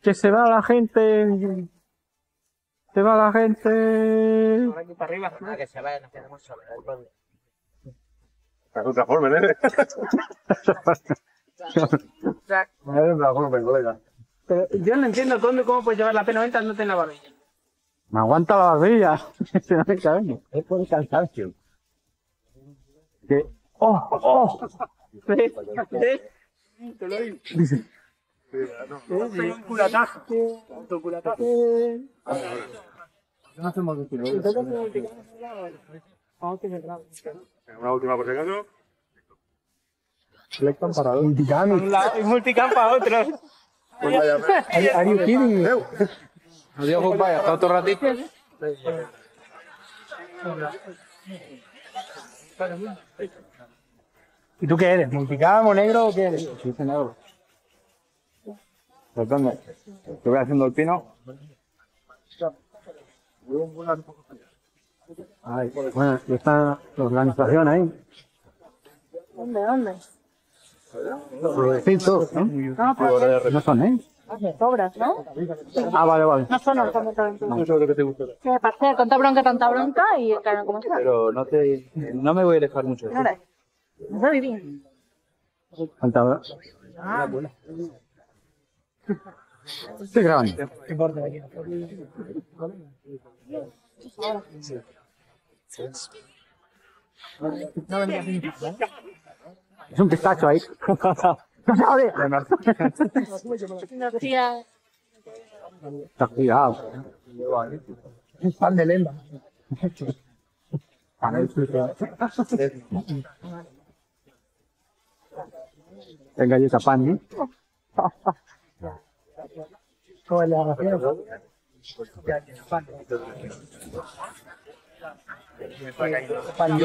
Que se va la gente. Se va la gente. Por aquí para arriba. Ah, que se vaya, nos quedamos solos. Que se transformen, ¿eh? Pero yo no entiendo cómo puedes llevar la P90 no en la barbilla. Me aguanta la barbilla. Se me cae. Es por el cansancio. Que. ¡Oh! ¡Oh! Te lo digo. Un culatazo. Tu culatazo. No hacemos de una última por si acaso. Selectan para dos. Multicam. Y multicam para otro. Are you kidding me? Adiós, compadre. Hasta otro ratito. ¿Y tú qué eres? ¿Multicam o negro o qué eres? Sí, negro. ¿Dónde? Te voy haciendo el pino. Ay, bueno, está la organización ahí. ¿Dónde? Progresitos, ¿no? No, pero No son, ¿eh? sobras, ¿no? Ah, vale. No son ortodoxos. No sé lo que te gusta. Que parece tanta bronca y claro, como está. Pero no me voy a alejar mucho. Ahora, no sabe bien. Falta. Estoy grabando. ¿Qué importa aquí? No venía sin Es un pistacho ahí. ¡No sabe! No decía. Está cuidado. un pan de lenda. En galleta pan, ¿eh? ¿Cómo es la grabación? Pan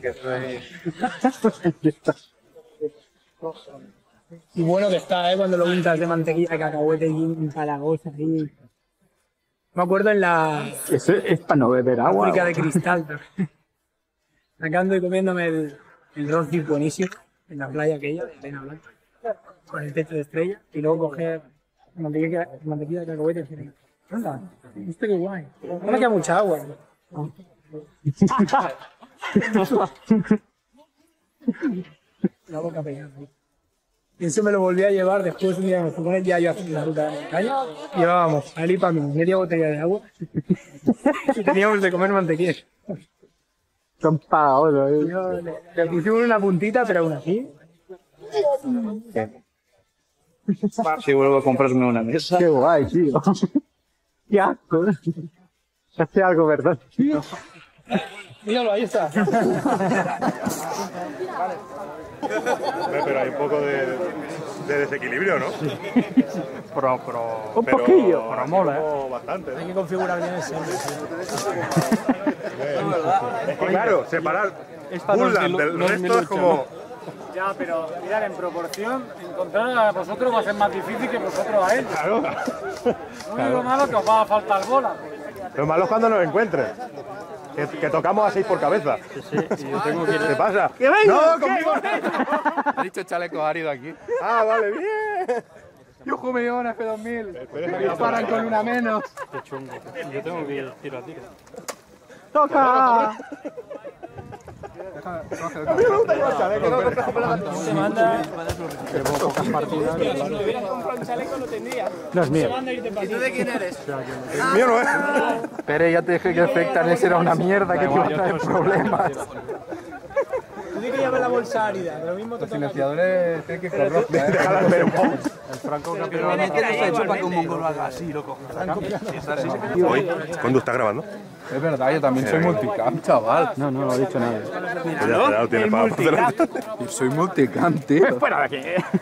y bueno que está, cuando lo untas de mantequilla, cacahuete y empalagosa ahí. Me acuerdo en la Eso es para no beber agua. fábrica de cristal. Acá ando comiéndome el roast beef buenísimo en la playa aquella de arena blanca, con el techo de estrella, y luego coger mantequilla de cacahuete y decir, anda, esto qué guay. No me queda mucha agua. La boca pegada. Y eso me lo volví a llevar después un día que me fui con él, ya yo hacía la ruta de montaña. Llevábamos a él y para mí media botella de agua y teníamos de comer mantequilla. Son pagados, ¿eh? Le pusimos una puntita, pero aún así. Si vuelvo a comprarme una mesa. Qué guay, tío. Qué asco. Hace algo, ¿verdad? Míralo, ahí está. Pero hay un poco de desequilibrio, ¿no? Un poquillo. Pero mola, ¿eh? Bastante. Hay que configurar bien el sonido. Es que claro, separar Bullland del resto es como... Ya, pero mirar en proporción, encontrar a vosotros va a ser más difícil que vosotros a él. Claro. Lo único malo que os va a faltar bola. Lo malo es cuando nos encuentres. Que tocamos a 6 por cabeza. Sí, y yo tengo que ir. ¿Qué pasa? ¡Que venga! ¡No, conmigo! Ha dicho chaleco árido aquí. Ah, vale, bien. Yo jugué una F2000. Me Paran con una menos. Qué chungo. Yo tengo que ir tiro a tiro. ¡Toca! Se manda. No es mío. ¿Y tú de quién eres? Mío no es. Pero ya te dije que el Fectanes era una mierda que te iba a traer problemas. Tú di que llevas la bolsa árida, lo mismo te Los toca. silenciadores tienen que ir con rojo, Déjala al ver un poco. El Franco campeón. ¿Qué te ha hecho para que un mongol lo haga así, loco? Hoy, ¿cuándo estás grabando? Es verdad, yo también soy multicam, chaval. No lo ha dicho nadie. Ya lo tienes para hacer. Yo soy multicam, tío. ¡Fuera de aquí!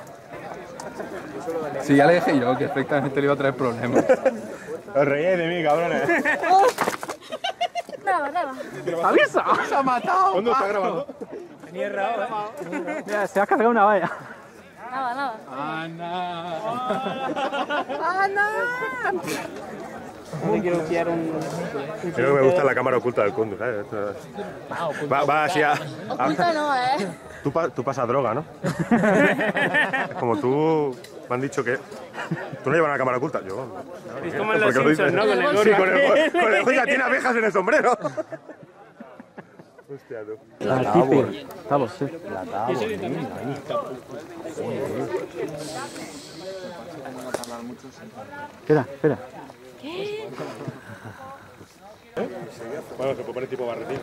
Sí, ya le dije yo que efectivamente le iba a traer problemas. Os reíais de mí, cabrones. Nada. ¡Avisa! ¡Se ha matado! ¿Cuándo estás grabando? Venía errado, Mira, se ha cargado una valla. Nada. ¡Ana! Me quiero pillar un... Creo que me gusta la cámara oculta del Kundu, ¿sabes? Va así a... Punta no, Tú pasas droga, ¿no? Es como tú... Me han dicho que ¿Tú no llevas una cámara oculta? Yo. Es como en los ¿Por qué lo Simpsons, dices? ¿no? Con el Sí, gorro. con el... Oiga, tiene abejas en el sombrero. Hostia, tú. La tipi. Estamos, sí. Espera. Bueno, se puede poner tipo barretín.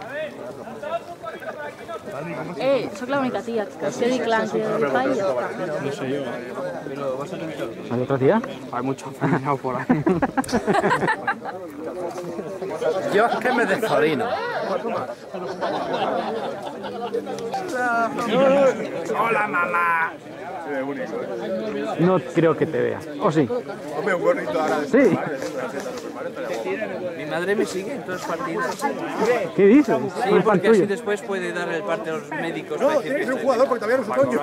Soc l'única tia que quedi clar que hi fa i ja està. ¿Hay otra tía? Hay mucho aficionado por ahí. Yo es que me desordino. ¡Hola, mamá! No creo que te vea. ¿O sí? Hombre, un gorrito ahora. Sí. Mi madre me sigue en todas partidas. ¿Qué dices? Sí, porque así después puede dar el parte a los médicos. No, tienes que ser un jugador porque todavía no soy yo.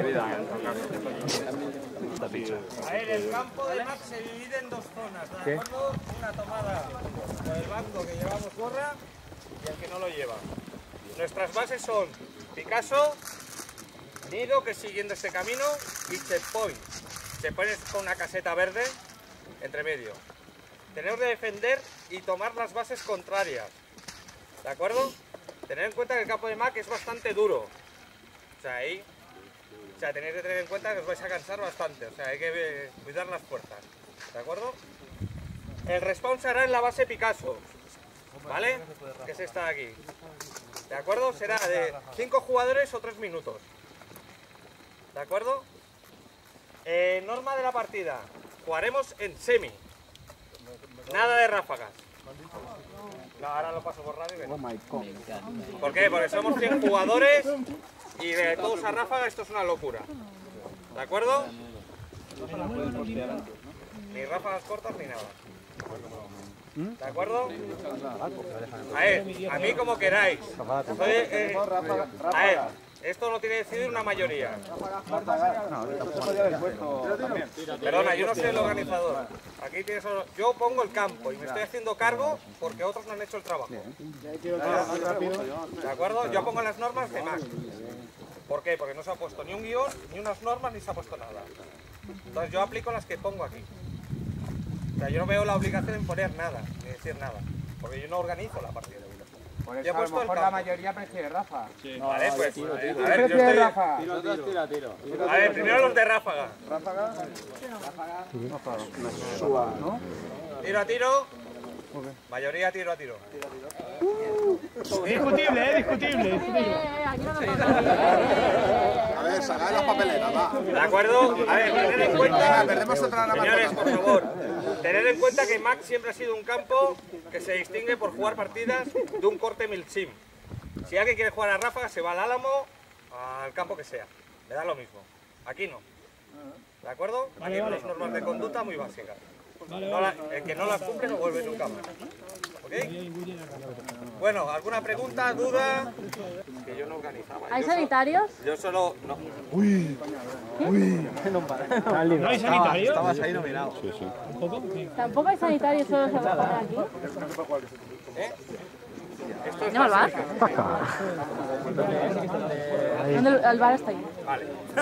A ver, el campo de Max se divide en dos zonas, ¿de acuerdo? Una tomada por el banco que llevamos gorra y el que no lo lleva. Nuestras bases son Picasso, Nido, que es siguiendo este camino, y Checkpoint. Checkpoint es con una caseta verde entre medio. Tenemos que defender y tomar las bases contrarias, ¿de acuerdo? Tener en cuenta que el campo de Mac es bastante duro. O sea, ahí... O sea, tenéis que tener en cuenta que os vais a cansar bastante, o sea, hay que cuidar las puertas, ¿de acuerdo? El respawn se hará en la base Picasso, ¿vale? Que es esta de aquí, ¿de acuerdo? Será de 5 jugadores o 3 minutos, ¿de acuerdo? Norma de la partida, jugaremos en semi, nada de ráfagas. No, ahora lo paso por radio. ¿Por qué? Porque somos 100 jugadores y de todos a ráfaga esto es una locura. ¿De acuerdo? Ni ráfagas cortas ni nada. ¿De acuerdo? A ver, a mí como queráis. A ver, esto lo tiene que decidir una mayoría. Perdona, yo no soy el organizador. Aquí tienes solo... Yo pongo el campo y me estoy haciendo cargo porque otros no han hecho el trabajo. ¿De acuerdo? Yo pongo las normas de Mac. ¿Por qué? Porque no se ha puesto ni un guión, ni unas normas, ni se ha puesto nada. Entonces yo aplico las que pongo aquí. O sea, yo no veo la obligación en poner nada, ni decir nada. Porque yo no organizo la partida. Por Yo eso he a lo puesto el mejor la campo. mayoría prefiere Rafa. No, vale, pues. A ver, yo Prefiere estoy... Rafa. A ver, primero los de ráfaga. Tiro a tiro. Mayoría tiro a tiro. Discutible. Aquí no me toca. A ver, sacad las papeletas, va. ¿De acuerdo? A ver, tener en cuenta... Perdemos otra Señores, por favor, tener en cuenta que Mac siempre ha sido un campo que se distingue por jugar partidas de un corte milsim. Si alguien quiere jugar a ráfaga, se va al Álamo, al campo que sea. Le da lo mismo. Aquí no. ¿De acuerdo? Aquí hay unas normas de conducta muy básicas. El que no las cumple no vuelve nunca más. ¿Ok? Bueno, ¿alguna pregunta, duda? Que yo no organizaba. ¿Hay sanitarios? Yo solo... No. ¿No hay sanitario? Estabas ahí nominado. ¿Tampoco hay sanitarios solo se va a poner aquí? Esto es ¿No al bar? ¿Dónde el bar está ahí? Vale.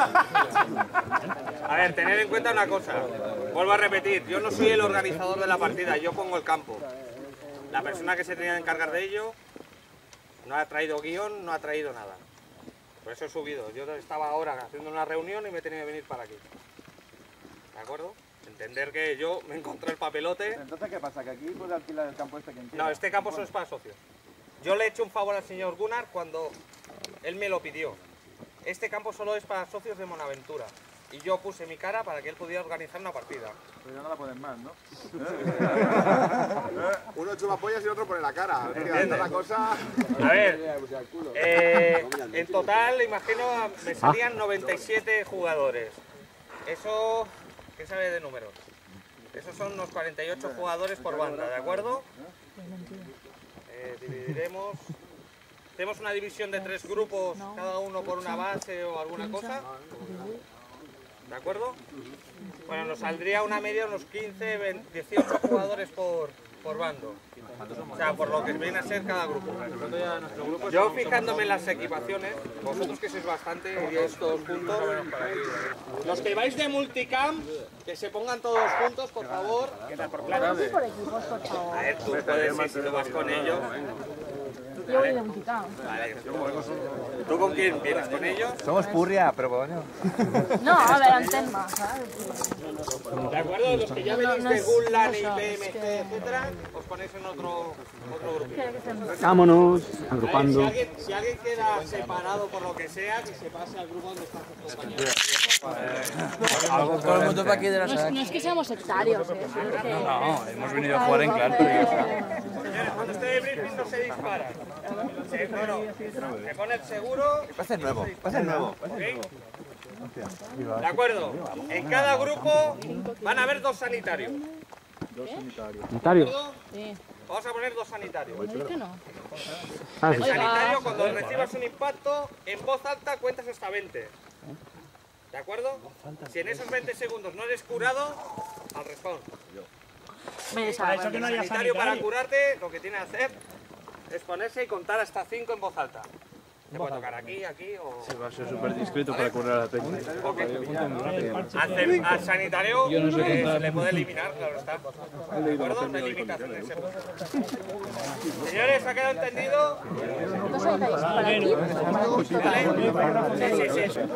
A ver, tener en cuenta una cosa. Vuelvo a repetir, yo no soy el organizador de la partida, yo pongo el campo. La persona que se tenía que encargar de ello no ha traído guión, no ha traído nada. Por eso he subido. Yo estaba ahora haciendo una reunión y me tenía que venir para aquí. ¿De acuerdo? Entender que yo me encontré el papelote. Entonces, ¿qué pasa? ¿Que aquí puede alquilar el campo este quien quiera? No, este campo solo es para socios. Yo le he hecho un favor al señor Gunnar cuando él me lo pidió. Este campo solo es para socios de Monaventura. Y yo puse mi cara para que él pudiera organizar una partida. Pero ya no la pueden más, ¿no? Uno chupa pollas y otro pone la cara. ¿Entiendes? La cosa... A ver, en total, imagino, me salían 97 jugadores. Eso, ¿qué sabe de números? Esos son unos 48 jugadores por banda, ¿de acuerdo? Dividiremos... Hacemos una división de 3 grupos, cada uno por una base o alguna cosa. ¿De acuerdo? Bueno, nos saldría una media de unos 15, 18 jugadores por bando. O sea, por lo que viene a ser cada grupo. Yo fijándome en las equipaciones, vosotros que sois bastante, iríais todos juntos. Los que vais de multicam, que se pongan todos juntos, por favor. Sí, por equipos, por favor. A ver, tú puedes ir si tú vas con ellos. Yo voy de multicam. Vale. ¿Tú con quién vienes? ¿Con ellos? Somos purria, pero bueno. No, a ver, Antenma, ¿sabes? ¿De acuerdo? Los que ya venís de Gunlan y PMC, etcétera, os ponéis en otro grupo. Vámonos, A ver, agrupando. si alguien queda separado por lo que sea, que se pase al grupo donde están sus compañeros. Todo el mundo va aquí de la sala. No es que seamos sectarios, ¿eh? No, hemos venido a jugar en claro. Señores, cuando esté de briefing no se dispara. Se pone el seguro. Pasa el nuevo, pasa el nuevo. De acuerdo. En cada grupo van a haber 2 sanitarios. ¿Sanitario? Sí. Vamos a poner 2 sanitarios. ¿Me has dicho no? Ah, El sí. sanitario, cuando recibas un impacto, en voz alta cuentas hasta 20. ¿De acuerdo? Si en esos 20 segundos no eres curado, al respawn. Me Para eso que no haya Sanitario para sanitario. curarte, lo que tiene que hacer es ponerse y contar hasta 5 en voz alta. Te puede tocar aquí, aquí o... Sí, va a ser súper discreto para curar a la técnica. Al sanitario se le puede eliminar, claro está. ¿De acuerdo? No hay limitación de ese punto. Señores, ¿ha quedado entendido? ¿Dos sanitarios para ti? Para gusto, ¿Vale? Sí, sí.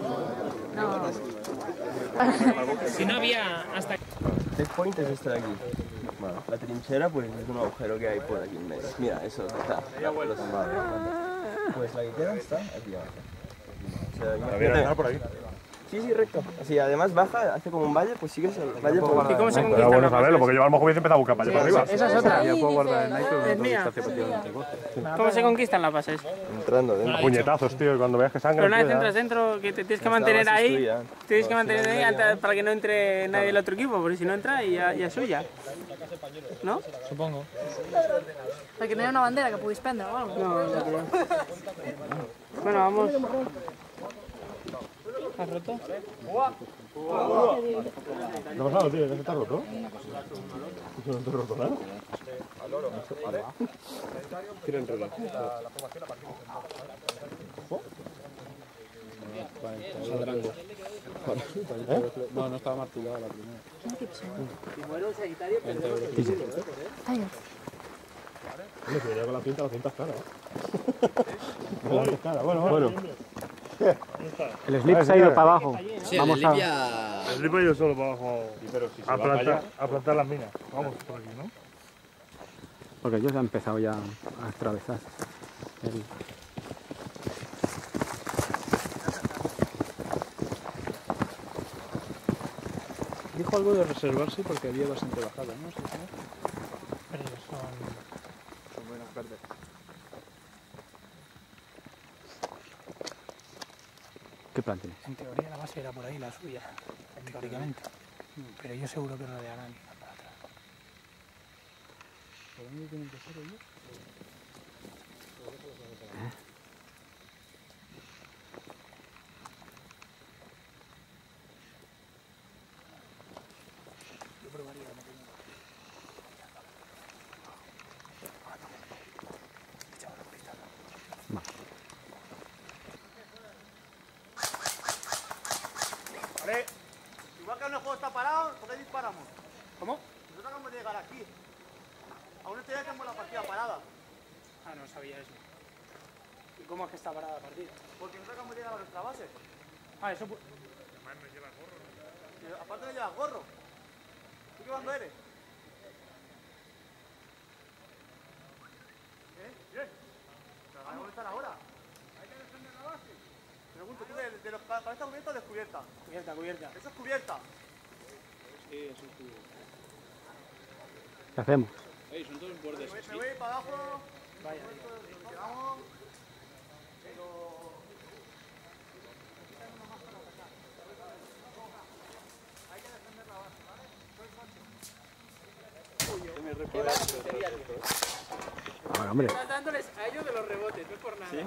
Si no había hasta... Checkpoint es esta de aquí. Bueno, la trinchera pues es un agujero que hay por aquí en medio. Mira, eso está. Pues la que queda está aquí abajo. O sea, imagínate- por ahí. Sí, sí, recto. Así, además baja, hace como un valle, pues sigues el valle por... ¿Y cómo se Pero conquista bueno la saberlo, porque yo a lo mejor hubiese empezado a buscar para allá para arriba. Esa es otra. Ya puedo guardar el nitro Es mía. ¿Cómo se conquistan las bases? Entrando dentro. Puñetazos, tío, y cuando veas que sangre... Pero una vez tío, ya. entras dentro, que te tienes que Esta mantener base es ahí. tuya. Tienes que mantener ahí antes, para que no entre nadie del otro equipo, porque si no entra ya es suya. ¿No? Supongo. Para que no haya una bandera que puguis prendre o algo. No, no creo. Bueno, vamos. ¿Has roto? ¿Qué ha pasado, tío? ¿Ya se está roto? ¿No te has roto nada? Quiero enredar. No, no estaba martillada la primera. Hombre, si venía con la cinta es cara. La cinta es cara. Bueno. El slip se ha ido para abajo. Sí, Vamos el a... limpia... El ripo yo solo para abajo a plantar las minas. Vamos por aquí, ¿no? Porque ellos han empezado ya a atravesar. El... Dijo algo de reservarse porque había bastante bajada, ¿no? ¿Sí, sí? Pero Son buenas verdes. ¿Qué plan tienes? en teoría la base era por ahí, la suya. Teóricamente. Pero yo seguro que rodearán para atrás. ¿Por dónde tienen que ser ellos? Vale. Igual que el juego está parado, ¿por qué disparamos? ¿Cómo? Nosotros acabamos de llegar aquí. Aún este día tenemos la partida parada. Ah, no sabía eso. ¿Y cómo es que está parada la partida? Porque nosotros acabamos de llegar a nuestra base. Ah, eso... Aparte no llevas gorro. ¿Tú qué bando eres? Bien. ¿Dónde están ahora? Hay que defender la base. Pregunto, ¿tú de los cabezas cubierta o descubierta? Cubierta, cubierta. Eso es cubierta. ¿Qué hacemos? Me voy para abajo. Vaya. Vamos. Ahora, hombre. Dándoles a ellos de los rebotes, no es por nada.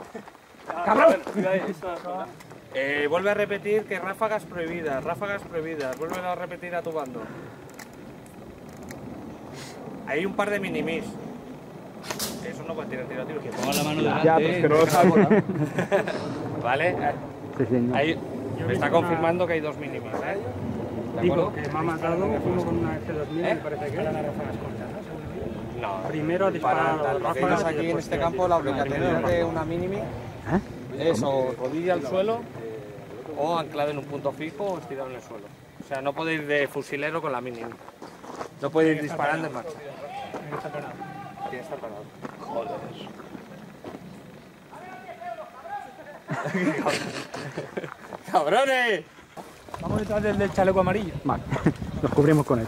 Vuelve a repetir que ráfagas prohibidas, vuelve a repetir a tu bando. Hay un par de minimis. Eso no puede tirar tiro. Que ponga la mano Ya, delante. pero es que no lo salgo, ¿no? ¿Vale? Sí, señor. Ahí me está confirmando que hay 2 minimis, ¿eh? ¿De Digo acuerdo? que me ha matado uno con una F2000, me parece que era las ráfagas cortas, ¿no? No. Primero disparar Para las los ráfagas aquí y en después este tirar. campo la obligatoriedad de una minimi es o rodilla al suelo o anclada en un punto fijo o estirado en el suelo. O sea, no puede ir de fusilero con la minimi. No puede ir disparando en marcha. Tiene que estar parado. Joder. ¡Cabrones! Vamos detrás del chaleco amarillo. Vale, nos cubrimos con él.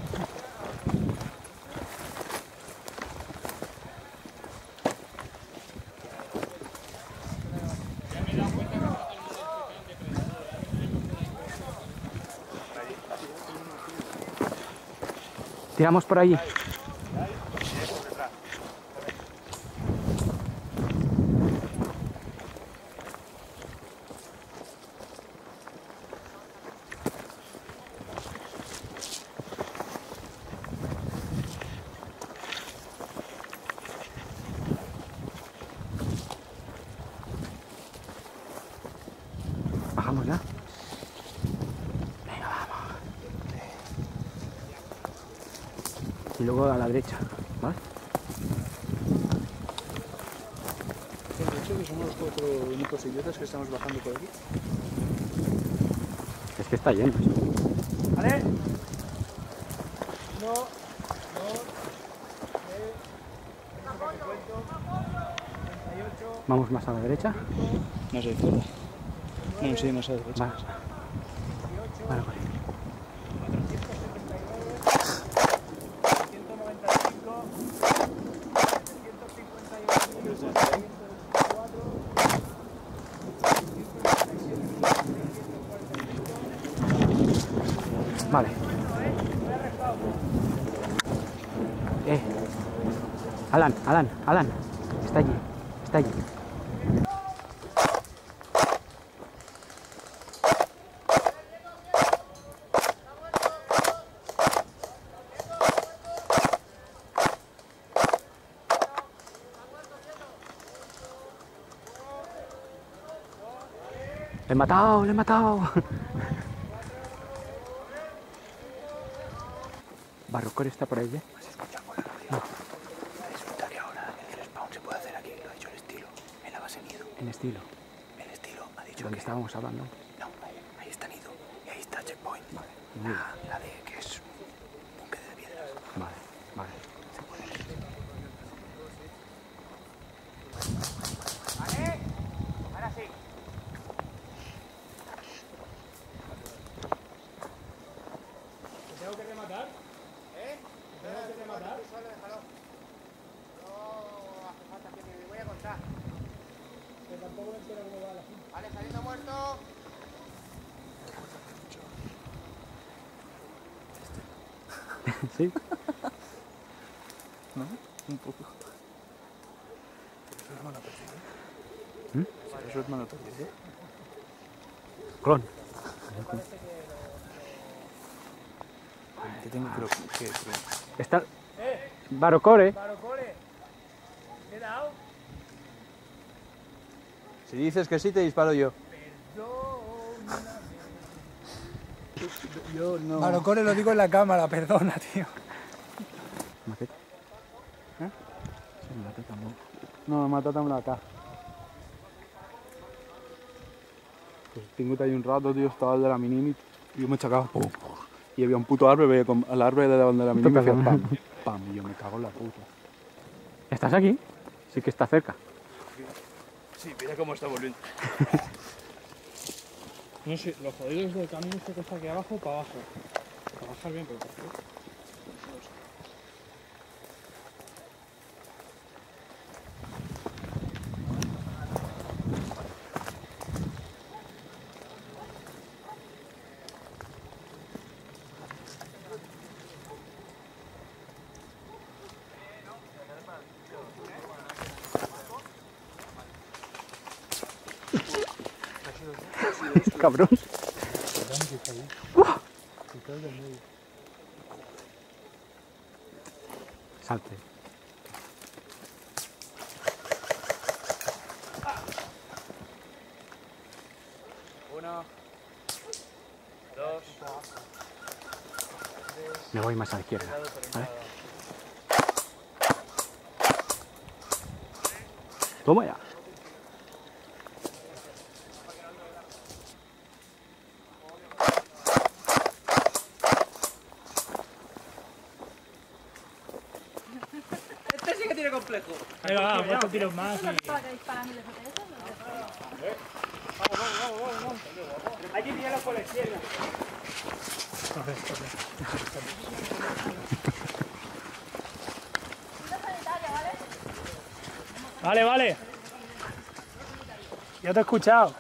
Tiramos por allí. Bajamos ya. Venga, vamos. Y luego a la derecha, ¿vale? De hecho, que somos los 4 únicos idiotas que estamos bajando por aquí. Es que está lleno. ¿Vale? Vamos más a la derecha. Más a la izquierda. No, sí, más a la derecha. Vale. Vale, vale. Vale. Alan. Está allí. Le he matado. Barrocore está por ahí, ¿eh? No. Resulta que ahora el spawn se puede hacer aquí, lo ha dicho el estilo, en la base nido. En estilo. El estilo ha dicho Donde que... estábamos hablando. No, ahí está nido y ahí está checkpoint. Vale. La de que es un búnker de piedras. Vale. Se puede. ¿Vale? Ahora sí. ¿Te tengo que rematar? ¿Eh? ¿Te tengo que rematar? Solo déjalo. No hace falta que me voy a contar. Que tampoco me entero cómo va la cinta. Vale, saliendo muerto. ¿Sí? ¿No? Un poco. ¿Eso es mano perdida? ¿Eso es mano perdida? Clon. Que tengo que Está... Barrocore. Barrocore. ¿Te he dado? Si dices que sí, te disparo yo. Yo no. Barrocore lo digo en la cámara, perdona, tío. Maceta. Sí, me mata tampoco. No, mata-te'm acá. Pues tingut ahí un rato, tío, estaba el de la minimi y yo me achacaba, pum, y había un puto árbol, veía com el árbol de davant de la minimi y feia pam, pam, y yo me cago en la puta. ¿Estás aquí? Sí que está cerca. Sí, mira cómo está volviendo. No sé, lo jodido es del camino este que está aquí abajo para abajo. Para bajar bien, pero por favor. Cabrón. Salte. Uno, dos, Me voy más a la izquierda. ¿Vale? Toma ya. Este sí que tiene complejo. Ahí va, 4 tiros más y... Hay que tirarlo por la izquierda. Vale, vale. Ya te he escuchado.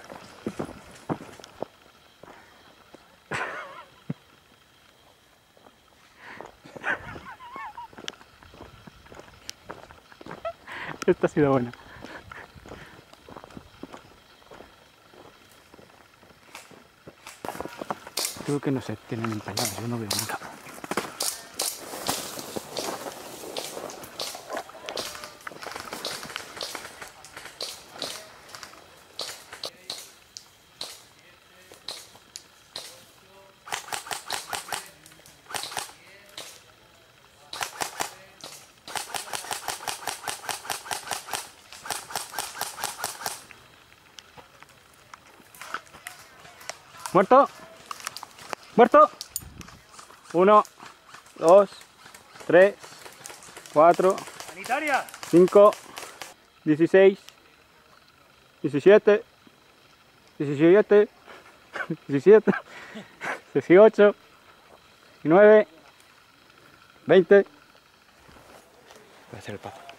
Esta ha sido buena. Creo que no se tienen empañadas, yo no veo nada. ¿Muerto? ¿Muerto? 1, 2, 3, 4, ¡Sanitaria! 5, 16, 17, 17, 17, 18, 19, 20. Voy a hacer el paso.